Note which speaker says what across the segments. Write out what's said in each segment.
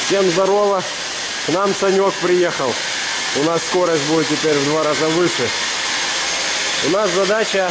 Speaker 1: Всем здорово! К нам Санек приехал. У нас скорость будет теперь в 2 раза выше. У нас задача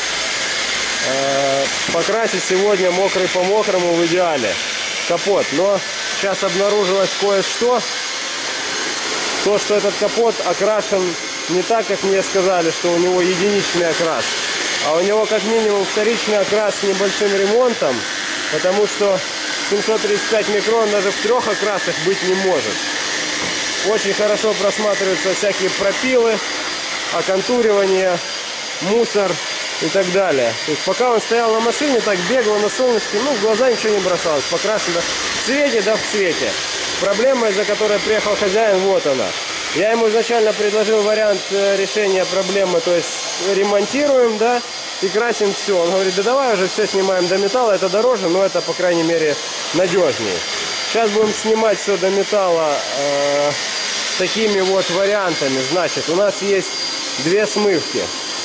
Speaker 1: покрасить сегодня мокрый по мокрому в идеале капот. Но сейчас обнаружилось кое-что. То, что этот капот окрашен не так, как мне сказали, что у него единичный окрас. А у него как минимум вторичный окрас с небольшим ремонтом. Потому что 735 микрон даже в 3 окрасах быть не может. Очень хорошо просматриваются всякие пропилы, оконтуривание, мусор и так далее. То есть пока он стоял на машине, так бегло на солнышке, в глаза ничего не бросалось. Покрашено в цвете, да в цвете. Проблема, из-за которой приехал хозяин, вот она. Я ему изначально предложил вариант решения проблемы, то есть ремонтируем, да, и красим все. Он говорит, да давай уже все снимаем до металла, это дороже, но это, по крайней мере, надежнее. Сейчас будем снимать все до металла такими вот вариантами. Значит, у нас есть 2 смывки.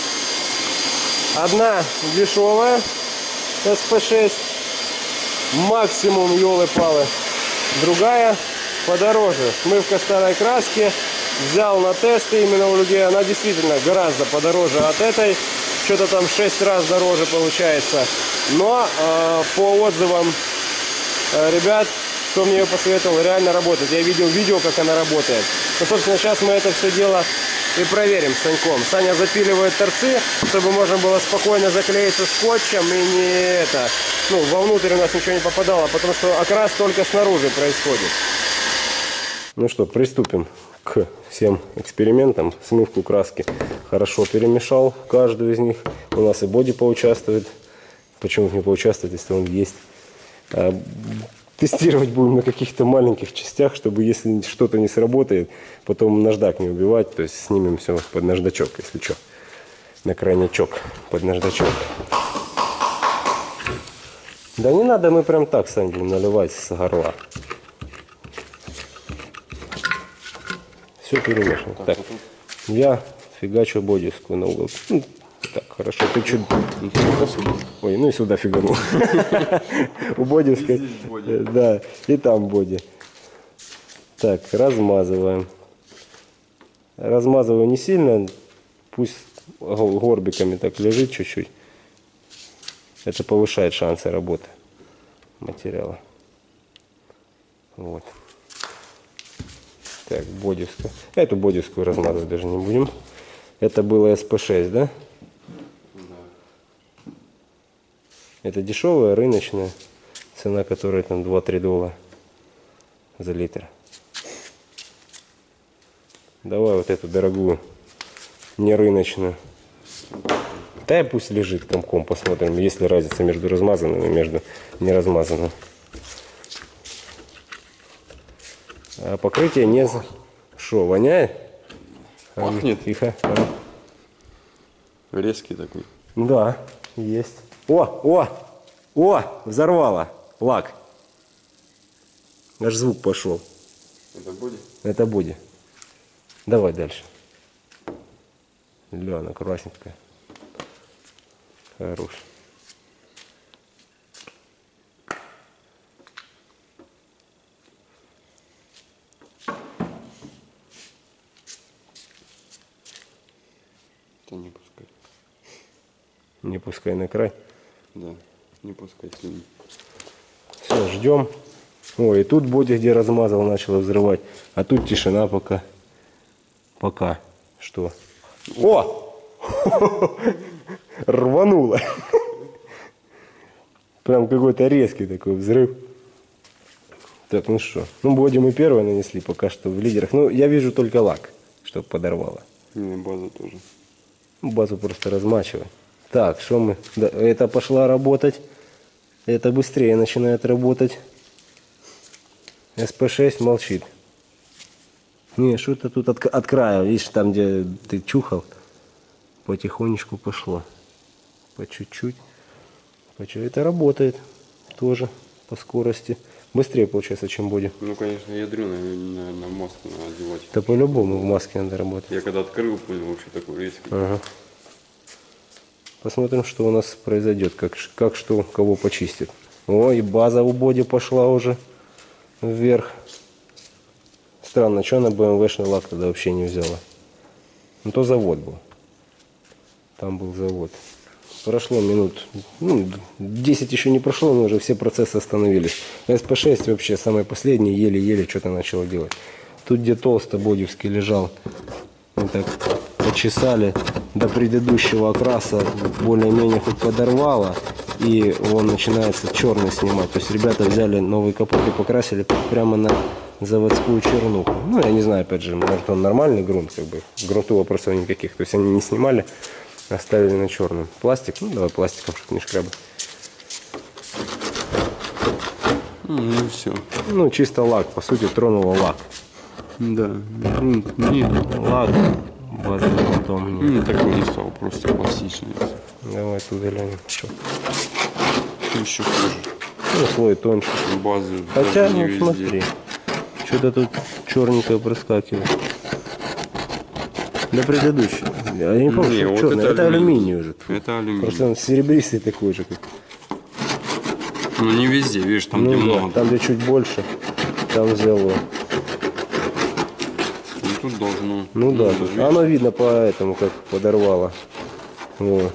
Speaker 1: Одна дешевая, SP6, максимум, елы-палы. Другая подороже. Смывка старой краски. Взял на тесты именно у людей. Она действительно гораздо подороже от этой. Что-то там 6 раз дороже получается. Но по отзывам ребят, кто мне ее посоветовал, реально работает. Я видел видео, как она работает. Ну, собственно, сейчас мы это все дело и проверим с Саньком. Саня запиливает торцы, чтобы можно было спокойно заклеиться скотчем и не это, вовнутрь у нас ничего не попадало, потому что окрас только снаружи происходит. Ну что, приступим к всем экспериментам. Смывку краски хорошо перемешал, каждую из них. У нас и боди поучаствует. Почему не поучаствует, если он есть? Тестировать будем на каких-то маленьких частях, чтобы если что-то не сработает, потом наждак не убивать. То есть снимем все под наждачок, если что. На крайнячок под наждачок. Да не надо, мы прям так, Сань, будем наливать с горла. Все перемешано. Так, я фигачу бодискую на угол. Так, хорошо, ты чуть... Ой, и сюда фиганул. У бодиской. Да, и там боди. Так, размазываем. Размазываю не сильно. Пусть горбиками так лежит чуть-чуть. Это повышает шансы работы материала. Вот. Так, бодискую. Эту бодискую размазывать даже не будем. Это было SP6, да? Это дешевая, рыночная, цена которой там $2-3 за литр. Давай вот эту дорогую, не рыночную. Да и пусть лежит комком, посмотрим, есть ли разница между размазанным и между неразмазанным. А покрытие не... Шо, воняет?
Speaker 2: Пахнет.
Speaker 1: Тихо.
Speaker 2: Резкий такой.
Speaker 1: Да, есть. О, взорвало лак. Аж звук пошел.
Speaker 2: Это боди?
Speaker 1: Это боди. Давай дальше. Ля, она красненькая. Хорош.
Speaker 2: Да не пускай.
Speaker 1: Не пускай на край.
Speaker 2: Да, не пускай слюни.
Speaker 1: Все, ждем. Ой, и тут боди, где размазал, начал взрывать. А тут тишина пока. Пока. Что? О! Рвануло. Прям какой-то резкий такой взрыв. Так, ну что. Боди мы первые нанесли пока что в лидерах. Я вижу только лак, чтобы подорвало.
Speaker 2: И база тоже.
Speaker 1: Базу просто размачивай. Так, что мы? Да, это пошла работать. Это быстрее начинает работать. SP6 молчит. Не, что-то тут от края. Видишь, там, где ты чухал, потихонечку пошло. По чуть-чуть. Это работает тоже по скорости. Быстрее получается, чем боди.
Speaker 2: Конечно, ядрёная, наверное, маску надо одевать.
Speaker 1: Да по-любому в маске надо работать.
Speaker 2: Я когда открыл, понял, вообще такой резкий.
Speaker 1: Ага. Посмотрим, что у нас произойдет, как что кого почистит. О, и база у боди пошла уже вверх. странно, что она БМВшный лак тогда вообще не взяла. Ну, то завод был. Там был завод. Прошло минут, 10 еще не прошло, но уже все процессы остановились. СП-6 вообще самый последний, еле-еле что-то начало делать. Тут, где толсто бодевский лежал, мы так почесали до предыдущего окраса, более-менее хоть подорвало, и он начинается черный снимать. То есть ребята взяли новый капот и покрасили прямо на заводскую чернуху. Ну, я не знаю, опять же, может он нормальный грунт, как бы, грунту вопросов никаких. То есть они не снимали, оставили на черном. Пластик, ну давай пластиком, чтобы не шкрябать.
Speaker 2: Ну все.
Speaker 1: Ну, чисто лак, по сути, тронула лак.
Speaker 2: Да. Нет.
Speaker 1: Лак, база грунтом.
Speaker 2: Ну, такой не стал, просто пластичный.
Speaker 1: Давай тут глянем. Что?
Speaker 2: Еще хуже.
Speaker 1: Ну, слой тоньше.
Speaker 2: Базы
Speaker 1: Хотя,
Speaker 2: даже не
Speaker 1: ну
Speaker 2: везде.
Speaker 1: смотри, что-то тут черненькое проскакивает. Да предыдущий. Я не помню,
Speaker 2: Не,
Speaker 1: что
Speaker 2: вот
Speaker 1: черный. Это алюминий уже.
Speaker 2: Это алюминий.
Speaker 1: Просто он серебристый такой же. Как...
Speaker 2: Ну не везде, видишь, там
Speaker 1: Ну
Speaker 2: где
Speaker 1: да,
Speaker 2: много.
Speaker 1: там где чуть больше, там взяло.
Speaker 2: Ну, тут должно.
Speaker 1: Ну да,
Speaker 2: видишь?
Speaker 1: оно видно по этому, как подорвало. Вот.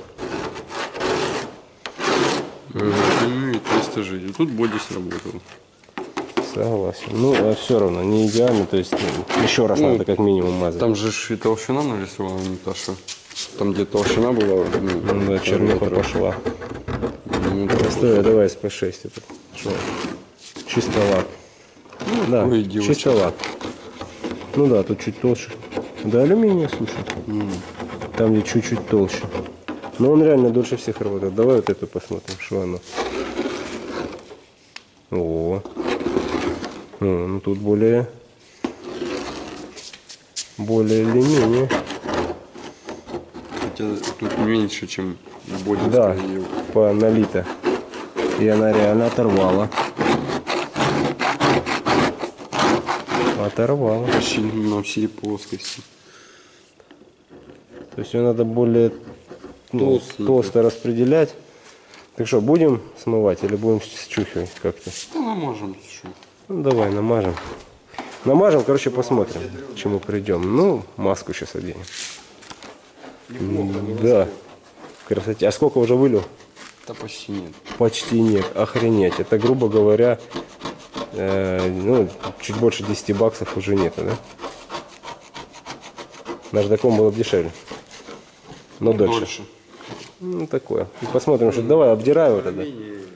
Speaker 2: Ну и просто жить. Тут боди сработал.
Speaker 1: Согласен. Ну, а все равно не идеально, то есть еще раз
Speaker 2: Ну,
Speaker 1: надо как минимум мазать.
Speaker 2: Там же и толщина нарисована, не та, что. Там где толщина была.
Speaker 1: Ну да, чернуха пошла.
Speaker 2: Ну,
Speaker 1: Стой, давай СП-6 этот. Что? Чисто лак. Ну, да,
Speaker 2: ой, девочка.
Speaker 1: чисто лак. Ну да, тут чуть толще. Да, алюминия, слушай. Там где чуть-чуть толще. Но он реально дольше всех работает. Давай вот эту посмотрим, что оно. О, ну тут более или менее.
Speaker 2: Хотя тут меньше, чем боди.
Speaker 1: Да, по налито. И она реально оторвала. Оторвала.
Speaker 2: Почти на всей плоскости.
Speaker 1: То есть ее надо более толсто распределять. Так что, будем смывать или будем счухивать как-то?
Speaker 2: Ну, мы можем еще.
Speaker 1: Ну, давай намажем. Намажем, короче, посмотрим, к чему придем. Ну, маску сейчас оденем. Да, в красоте. А сколько уже вылил?
Speaker 2: Да почти нет.
Speaker 1: Почти нет. Охренеть. Это, грубо говоря, ну, чуть больше 10 баксов уже нету, да? Наждаком было бы дешевле. Но дольше. Ну, такое. Посмотрим, что давай, обдирай его тогда.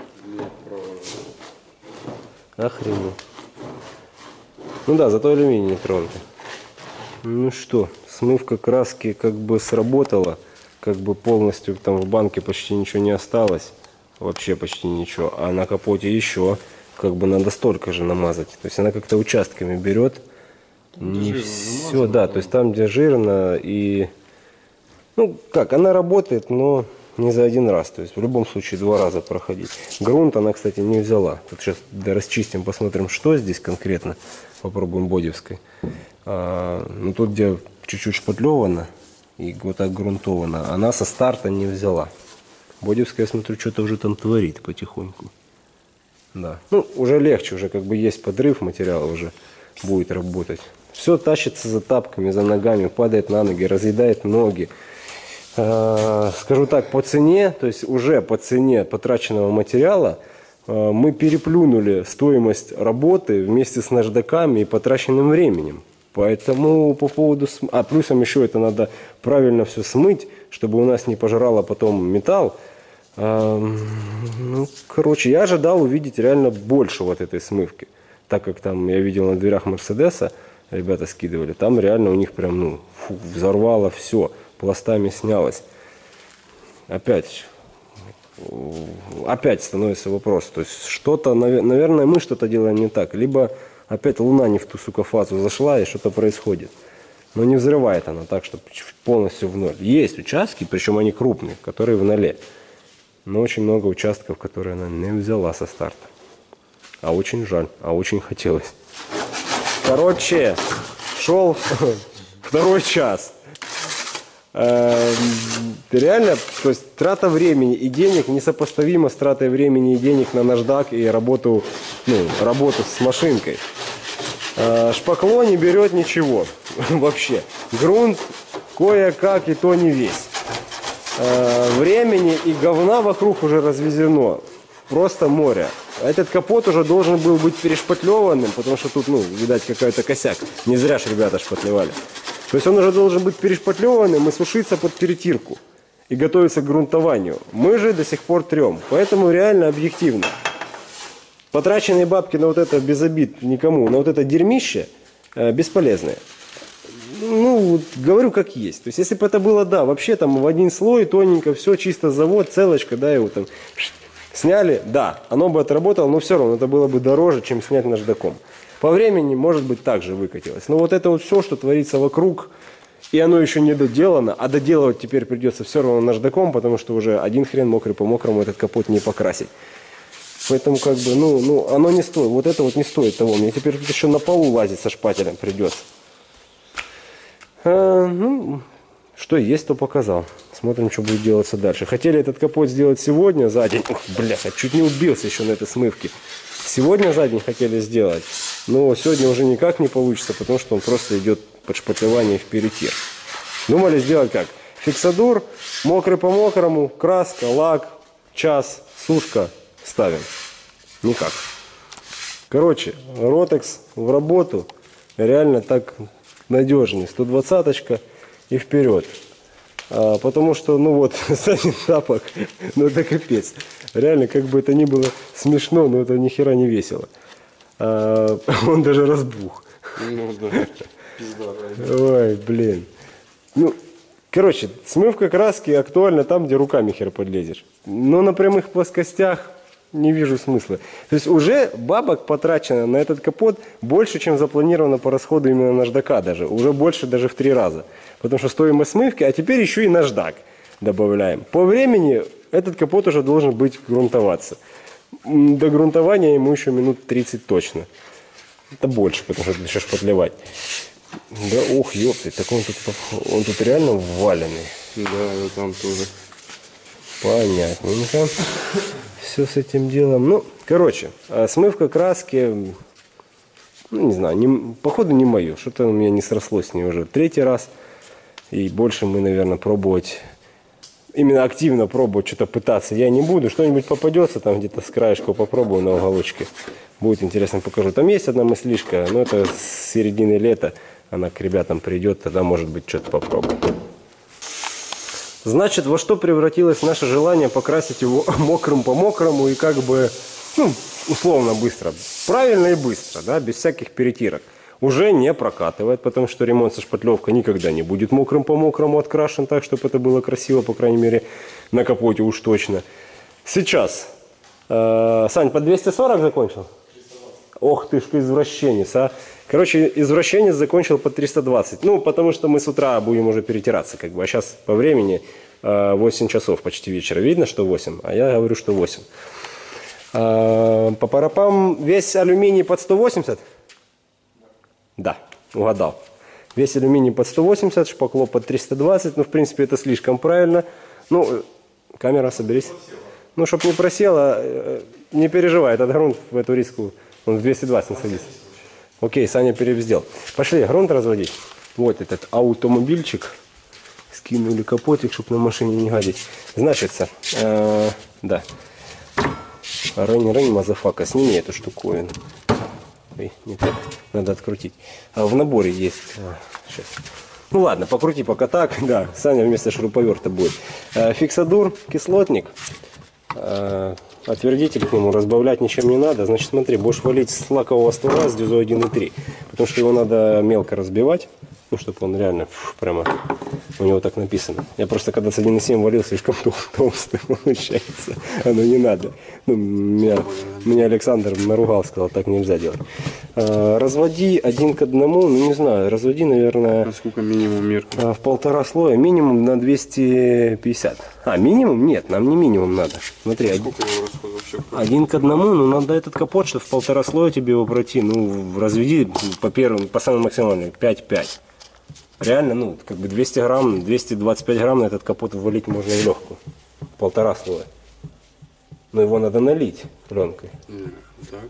Speaker 1: Охренеть. Ну да, зато алюминий не тронутый. Ну что, смывка краски как бы сработала. Как бы полностью там в банке почти ничего не осталось. Вообще почти ничего. А на капоте еще как бы надо столько же намазать. То есть она как-то участками берет. Не все, да, то есть там, где жирно и... Ну, как, она работает, но не за один раз. То есть в любом случае 2 раза проходить. Грунт она, кстати, не взяла. Тут сейчас расчистим, посмотрим, что здесь конкретно. Попробуем бодевской. Ну, тут, где чуть-чуть шпатлевано и вот так грунтовано, она со старта не взяла. Бодевская, я смотрю, что-то уже там творит потихоньку. Да. Ну, уже легче, уже как бы есть подрыв материала, уже будет работать. Все тащится за тапками, за ногами, падает на ноги, разъедает ноги. Скажу так, по цене, то есть уже по цене потраченного материала мы переплюнули стоимость работы вместе с наждаками и потраченным временем. Поэтому по поводу... А плюсом еще это надо правильно все смыть, чтобы у нас не пожрало потом металл. Ну, короче, я ожидал увидеть реально больше вот этой смывки. Так как там я видел на дверях Мерседеса, ребята скидывали, там реально у них прям, ну, взорвало все, пластами снялось. Опять становится вопрос. То есть что-то, наверное, мы что-то делаем не так. Либо опять Луна не в ту, сука, фазу зашла и что-то происходит. Но не взрывает она так, чтобы полностью в ноль. Есть участки, причем они крупные, которые в ноле. Но очень много участков, которые она не взяла со старта. А очень жаль, а очень хотелось. Короче, шел 2 час. Реально, то есть трата времени и денег несопоставима с тратой времени и денег на наждак и работу, ну, работу с машинкой. Шпакло не берет ничего вообще. Грунт кое-как и то не весь. Времени и говна вокруг уже развезено. Просто море. Этот капот уже должен был быть перешпатлеванным, потому что тут, ну, видать, какой-то косяк. Не зря ж ребята шпатлевали. То есть он уже должен быть перешпатлеванным и сушиться под перетирку. И готовиться к грунтованию. Мы же до сих пор трем. Поэтому реально объективно. Потраченные бабки на вот это без обид никому, на вот это дерьмище бесполезные. Ну, вот, говорю как есть. То есть, если бы это было, да, вообще там в один слой, тоненько, все, чисто завод, целочка, да, его там сняли, да, оно бы отработало, но все равно это было бы дороже, чем снять наждаком. По времени, может быть, так же выкатилось. Но вот это вот все, что творится вокруг, и оно еще не доделано, а доделывать теперь придется все равно наждаком, потому что уже один хрен мокрый по мокрому этот капот не покрасить. Поэтому как бы, ну, оно не стоит, вот это вот не стоит того. Мне теперь еще на полу лазить со шпателем придется. Ну, что есть, то показал. Смотрим, что будет делаться дальше. Хотели этот капот сделать сегодня, за день. Ух, бляха, чуть не убился еще на этой смывке. Сегодня за день хотели сделать, но сегодня уже никак не получится, потому что он просто идет под шпатлевание в перетир. Думали сделать как? Фиксадур, мокрый по мокрому, краска, лак, час, сушка, ставим. Никак. Короче, Ротекс в работу. Реально так надежнее. 120-очка и вперед. Потому что, ну вот, Санин тапок, ну это капец. Реально, как бы это ни было смешно, но это ни хера не весело. Он даже разбух.
Speaker 2: Ну да, пизда.
Speaker 1: Ой, блин. Ну, короче, смывка краски актуальна там, где руками хер подлезешь. Но на прямых плоскостях не вижу смысла. То есть уже бабок потрачено на этот капот больше, чем запланировано по расходу именно наждака даже. Уже больше даже в 3 раза. Потому что стоимость смывки, а теперь еще и наждак добавляем. По времени этот капот уже должен быть грунтоваться. До грунтования ему еще минут 30 точно. Это больше, потому что еще шпатлевать. Да, ох, ёпты, так он тут реально вваленный.
Speaker 2: Да, и там тоже.
Speaker 1: Понятненько. Все с этим делом. Ну, короче, смывка краски, ну, не знаю, походу не мое. Что-то у меня не срослось с ней уже 3-й раз. И больше мы, наверное, пробовать, именно активно пробовать что-то пытаться я не буду. Что-нибудь попадется, там где-то с краешку попробую на уголочке. Будет интересно, покажу. Там есть одна мыслишка, но это с середины лета. Она к ребятам придет, тогда, может быть, что-то попробуем. Значит, во что превратилось наше желание покрасить его мокрым по мокрому и как бы, ну, условно быстро. Правильно и быстро, да, без всяких перетирок. Уже не прокатывает, потому что ремонт со шпатлевкой никогда не будет мокрым по мокрому открашен так, чтобы это было красиво, по крайней мере, на капоте уж точно. Сейчас. Сань, по 240 закончил? 320. Ох ты ж, извращенец, а. Короче, извращенец закончил по 320. Ну, потому что мы с утра будем уже перетираться, как бы. А сейчас по времени 8 часов почти вечера. Видно, что 8, а я говорю, что 8. По парапам весь алюминий под 180? Да, угадал. Весь алюминий под 180, шпакло под 320. Ну, в принципе, это слишком правильно. Ну, камера, соберись. Ну, чтоб не просела, не переживай, этот грунт в эту риску, он в 220 не садится. Окей, Саня перевздел. Пошли грунт разводить. Вот этот автомобильчик. Скинули капотик, чтобы на машине не гадить. Значится, да. Рейн, мазафака, сними эту штуковину. Ой, не так, надо открутить. В наборе есть. Сейчас. Ну ладно, покрути пока так. Да, Саня вместо шуруповерта будет. Фиксадур, кислотник. Отвердитель к нему разбавлять ничем не надо. Значит, смотри, будешь валить с лакового ствола с дюзой 1,3. Потому что его надо мелко разбивать. Ну, чтобы он реально прямо, у него так написано. Я просто когда с 1,7 валил, слишком толстый получается. Оно не надо. Ну, меня Александр наругал, сказал, так нельзя делать. Разводи 1 к 1, ну не знаю, разводи, наверное...
Speaker 2: А сколько минимум мерка?
Speaker 1: В 1,5 слоя, минимум на 250. Минимум? Нет, нам не минимум надо. Смотри,
Speaker 2: сколько его расход вообще?
Speaker 1: 1 к 1, ну надо этот капот, чтобы в 1,5 слоя тебе его пройти. Ну, разведи по первым, по самому максимальному, 5,5. Реально, ну, как бы 200 грамм, 225 грамм на этот капот ввалить можно и легкую. 1,5 слоя. Но его надо налить пленкой.
Speaker 2: Так.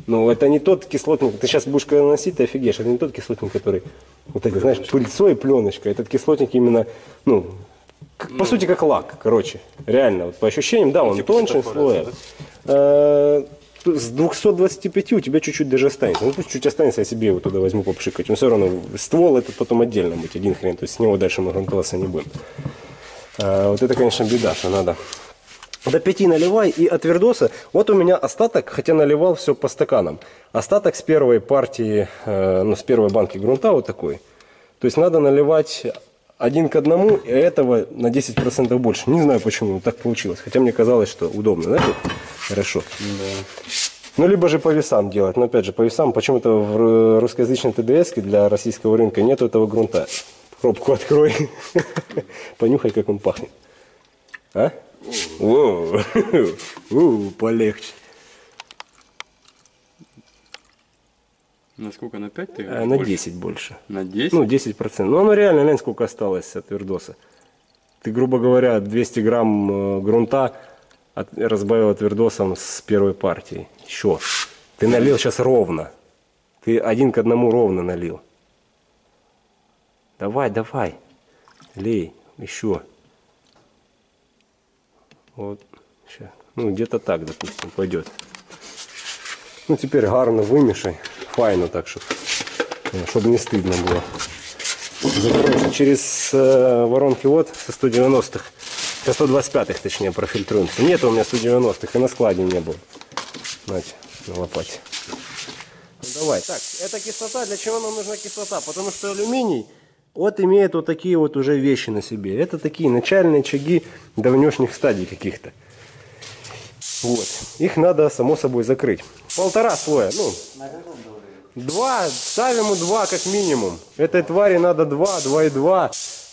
Speaker 1: Но это не тот кислотник, ты сейчас будешь когда наносить, ты офигеешь, это не тот кислотник, который, вот это, знаешь, пыльцой и пленочка. Этот кислотник именно, ну, по сути, как лак, короче. Реально, вот по ощущениям, да, он
Speaker 2: типа
Speaker 1: тоньше
Speaker 2: светофора,
Speaker 1: слоя. С 225 у тебя чуть-чуть даже останется. Ну пусть чуть останется, я себе его туда возьму попшикать. Но все равно ствол этот потом отдельно будет, один хрен. То есть с него дальше мы грунтоваться не будем. Вот это, конечно, беда, что надо. До 5 наливай, и от Вердоса, вот у меня остаток, хотя наливал все по стаканам. Остаток с первой партии, ну с первой банки грунта вот такой. То есть надо наливать 1 к 1, и этого на 10% больше. Не знаю почему так получилось, хотя мне казалось, что удобно, да? Хорошо.
Speaker 2: Да.
Speaker 1: Ну, либо же по весам делать. Но опять же, по весам почему-то в русскоязычной ТДС для российского рынка нет этого грунта. Пробку открой. Понюхай, как он пахнет. А? Полегче.
Speaker 2: На сколько? На 5 ты?
Speaker 1: На 10 больше.
Speaker 2: На 10?
Speaker 1: Ну, 10%. Ну, оно реально, глянь, сколько осталось от Вердоса. Ты, грубо говоря, 200 грамм грунта разбавил от Вердосом с первой партией. Еще. Ты налил сейчас ровно. Ты 1 к 1 ровно налил. Давай, давай. Лей. Еще. Вот. Сейчас. Ну, где-то так, допустим, пойдет. Ну, теперь гарно вымешай. Файно так, чтобы не стыдно было. Закроемся через воронки вот со 190-х. Со 125-х, точнее, профильтруемся. Нет у меня 190-х, и на складе не было. Знаете, на лопате. Ну, давай. Так, это кислота. Для чего нам нужна кислота? Потому что алюминий вот имеет вот такие вот уже вещи на себе. Это такие начальные очаги давнешних стадий каких-то. Вот. Их надо, само собой, закрыть. 1,5 слоя. Ну, 2. Ставим ему 2 как минимум. Этой твари надо 2, 2,2.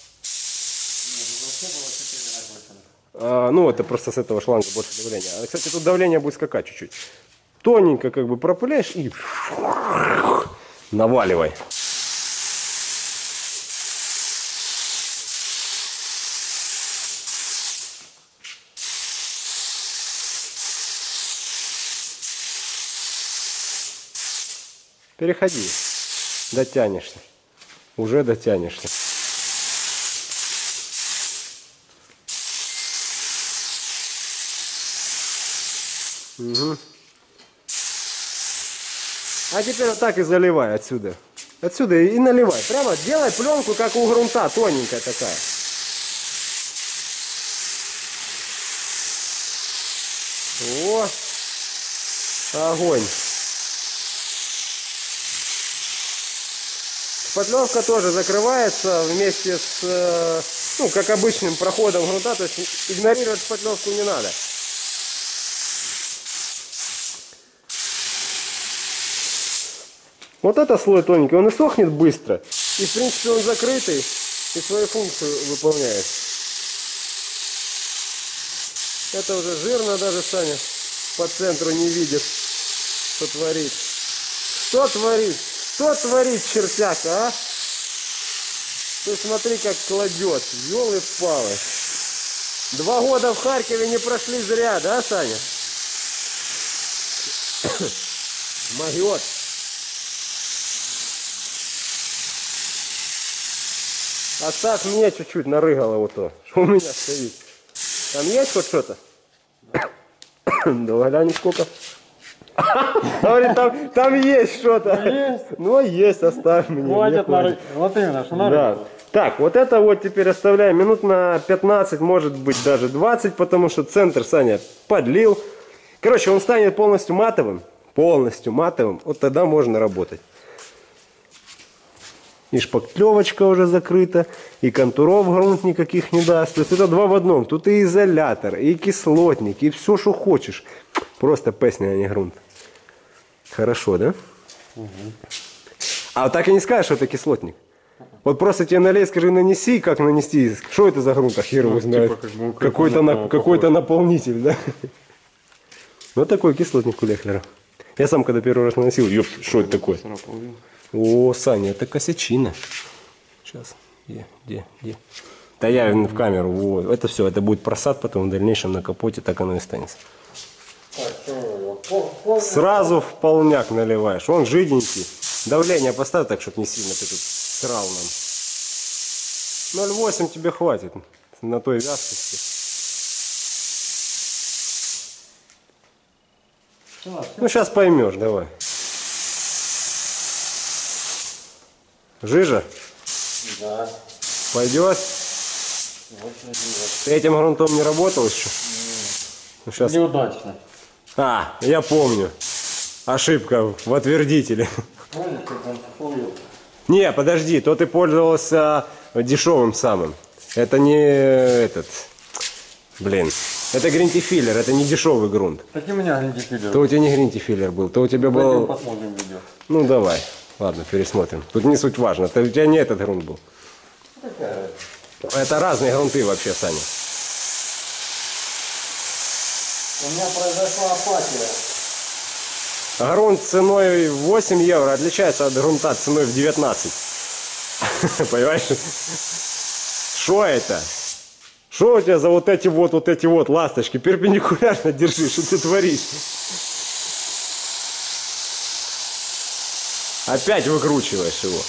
Speaker 1: Ну, это просто с этого шланга больше давления. А, кстати, тут давление будет скакать чуть-чуть. Тоненько как бы пропыляешь и наваливай. Переходи. Дотянешься. Уже дотянешься. Угу. А теперь вот так и заливай отсюда. Отсюда и наливай. Прямо делай пленку, как у грунта, тоненькая такая. О, огонь. Шпатлевка тоже закрывается вместе с, ну, как обычным проходом грунта, то есть игнорировать шпатлевку не надо. Вот это слой тоненький, он и сохнет быстро. И в принципе он закрытый и свою функцию выполняет. Это уже жирно даже, Саня по центру не видит, что творит. Что творит? Что творит чертяк, а? Ты смотри, как кладет. Ёлы-палы. 2 года в Харькове не прошли зря, да, Саня? Могет. Оставь мне чуть-чуть нарыгало вот то, что у меня стоит. Там есть хоть что-то? Да глянь, сколько. Говорит, там есть что-то. Ну, есть, оставь мне.
Speaker 3: Хватит нарыть. Вот именно, что нарыть.
Speaker 1: Да. Так, вот это вот теперь оставляем минут на 15, может быть даже 20, потому что центр Саня подлил. Короче, он станет полностью матовым. Полностью матовым. Вот тогда можно работать. И шпаклевочка уже закрыта, и контуров грунт никаких не даст. То есть это 2 в 1. Тут и изолятор, и кислотник, и все, что хочешь. Просто песня, а не грунт. Хорошо, да? Угу. А вот так и не скажешь, что это кислотник. Вот просто тебе налей, скажи, нанеси, как нанести. Что это за грунт, а хер его знает.
Speaker 2: Типа,
Speaker 1: Какой-то наполнитель, да? Вот такой кислотник у Лехлера. Я сам, когда первый раз наносил, ёп, что это такое? О, Саня, это косячина. Сейчас, где? Да я в камеру, вот. Это все, это будет просад потом в дальнейшем на капоте, так оно и останется.
Speaker 3: Так, что его?
Speaker 1: Сразу в полняк наливаешь. Он жиденький. Давление поставь так, чтобы не сильно ты тут срал нам. 0,8 тебе хватит на той вязкости. Ну, сейчас поймешь, давай. Жижа?
Speaker 3: Да.
Speaker 1: Пойдет? Ты этим грунтом не работал еще? Ну, сейчас...
Speaker 3: Неудачно.
Speaker 1: А, я помню. Ошибка в отвердителе.
Speaker 3: Помнишь, как он плыл?
Speaker 1: Не, подожди, то ты пользовался дешевым самым. Это не этот... Блин. Это гринтифиллер, это не дешевый грунт.
Speaker 3: Так и у меня гринтифиллер.
Speaker 1: То у тебя не гринтифиллер был, то у тебя был...
Speaker 3: Посмотрим видео.
Speaker 1: Ну давай, ладно, пересмотрим. Тут не суть важно, у тебя не этот грунт был. Это разные грунты вообще, Саня.
Speaker 3: У меня произошла апатия.
Speaker 1: Грунт ценой 8 евро отличается от грунта ценой в 19. Понимаешь? Что это? Что у тебя за вот эти вот ласточки? Перпендикулярно держи, что ты творишь? Опять выкручиваешь его.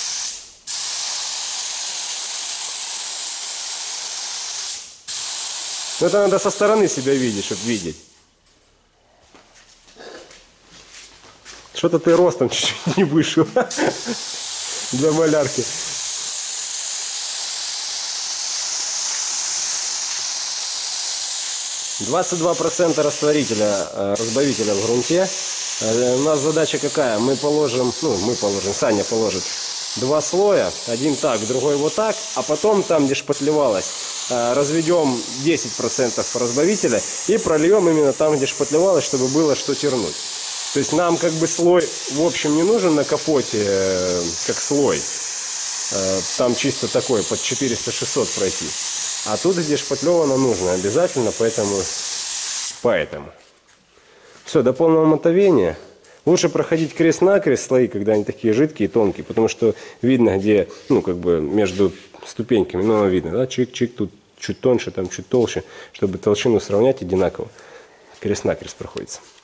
Speaker 1: Ну, это надо со стороны себя видеть, чтобы видеть. Что-то ты ростом чуть-чуть не вышел для малярки. %22 растворителя, разбавителя в грунте. У нас задача какая? Мы положим, Саня положит 2 слоя, один так, другой вот так, а потом там, где шпатлевалось, разведем 10% разбавителя и прольем именно там, где шпатлевалось, чтобы было что тернуть. То есть нам как бы слой в общем не нужен на капоте, как слой. Там чисто такой, под 400-600 пройти. А тут, где шпатлевано, нужно обязательно, поэтому. Все, до полного мотовения. Лучше проходить крест-накрест слои, когда они такие жидкие и тонкие, потому что видно, где, между ступеньками, видно, да, чик-чик, тут чуть тоньше, там чуть толще, чтобы толщину сравнять одинаково. Крест-накрест проходится.